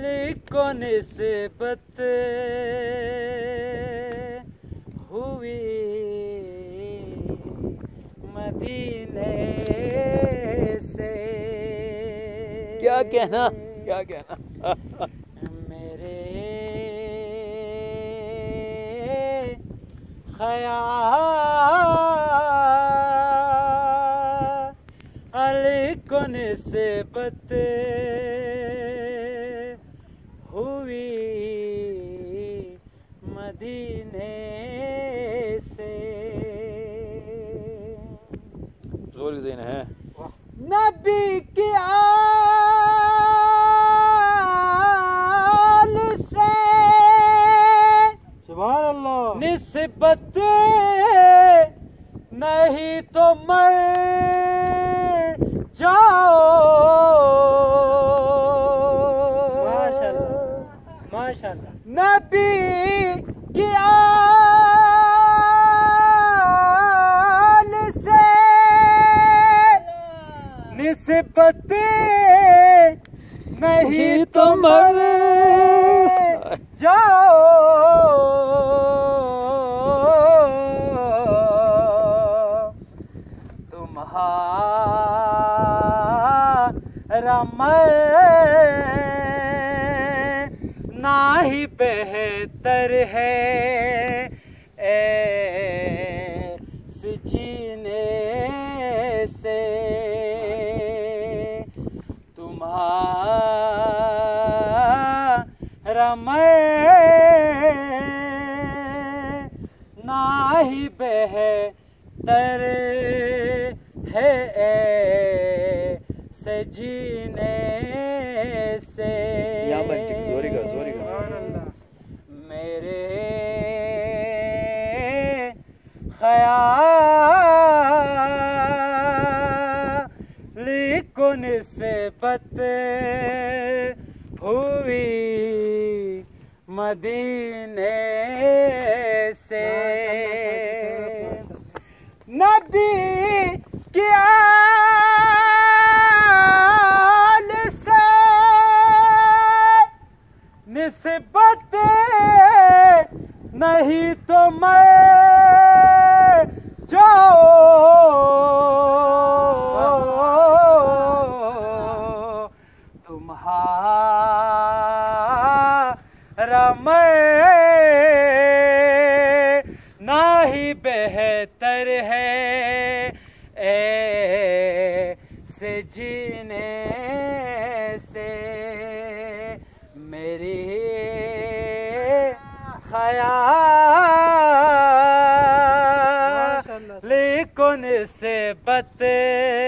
को निस्बत हुई मदीने से। क्या कहना, क्या कहना। मेरे ख्याल को निस्बत हुई मदीने से। जोर की ज़ेन है। नबी की आल से सुभान अल्लाह निस्बत नहीं तो मर जाओ। माशाअल्लाह नबी की आल से निस्बत नहीं तो मर जाओ। तुम्हारा मरना ही बेहतर है ऐसे जीने से। तुम्हारा मरना ही बेहतर है ऐसे जीने से। मेरे ख्याल को निस्बत हुई मदीने से। नबी की आल से निस्बत नहीं तो मैं जाओ। तुम्हारा मरना ही बेहतर है ऐसे जीने से। मेरी ख्याल को निस्बत